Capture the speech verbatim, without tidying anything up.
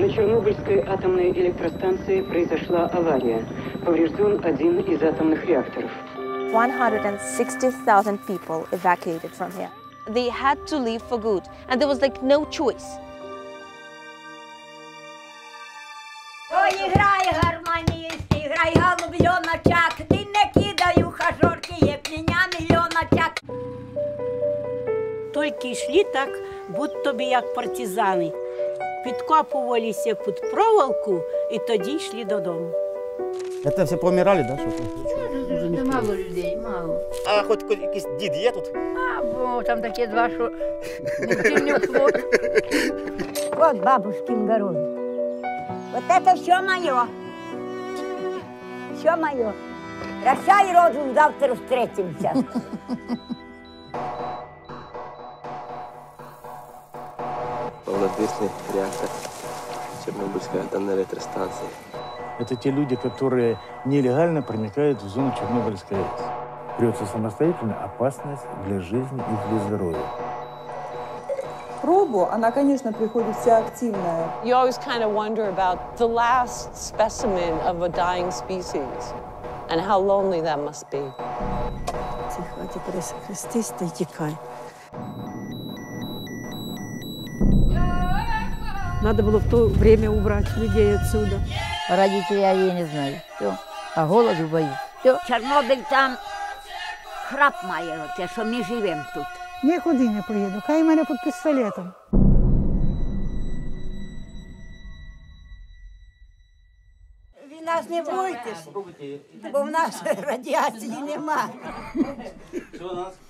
На Чернобыльской атомной электростанции произошла авария. Поврежден один из атомных реакторов. one hundred sixty thousand people evacuated from here. They had to leave for good, and there was like no choice. Ой, грай, гармоніст, грай, голуб'йоночак, ти не кидай у хажорки, як мене мільйоночак. Тільки йшли так, будь тобі як партизани. Підкопувалися під проволоку і тоді йшли додому. Це всі помирали, да, що? Дуже мало людей, мало. А хоч якийсь дід є тут? А, бо там такі два, що не плод. Вот бабушкин город. Вот это все мое. Все мое. Прощай, розум, завтра встретимся. Полновесный реактор Чернобыльской атомной электростанции. Это те люди, которые нелегально проникают в зону Чернобыльской АЭС. Придется самостоятельно опасность для жизни и для здоровья. Пробу, она, конечно, приходит вся активная. You always kind of wonder about the last specimen of a dying species and how lonely that must be. Тихо, а тепер хрестись та й тікай. Надо было в то время убрать людей отсюда. Родителей я її не знаю. Все. А голоду боюсь. Все. Чорнобиль там храп має, те, що ми живемо тут. Нікуди не поїду, хай мене під пістолетом. Ви нас не бойтесь, бо в нас радіації нема. Що у нас?